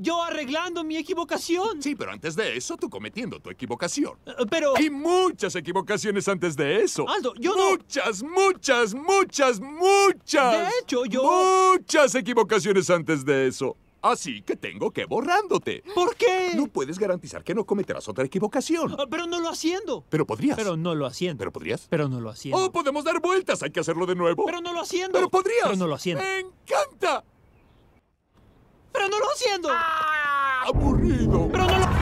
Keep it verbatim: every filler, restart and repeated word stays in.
Yo arreglando mi equivocación. Sí, pero antes de eso, tú cometiendo tu equivocación. Uh, pero... Y muchas equivocaciones antes de eso. Aldo, yo no... Muchas, muchas, muchas, muchas. De hecho, yo... Muchas equivocaciones antes de eso. Así que tengo que borrándote. ¿Por qué? No puedes garantizar que no cometerás otra equivocación. Uh, pero no lo haciendo. Pero podrías. Pero no lo haciendo. ¿Pero podrías? Pero no lo haciendo. Oh, podemos dar vueltas. Hay que hacerlo de nuevo. Pero no lo haciendo. Pero podrías. Pero no lo haciendo. ¡Me encanta! Pero no lo haciendo. ¡Ah! ¡Aburrido!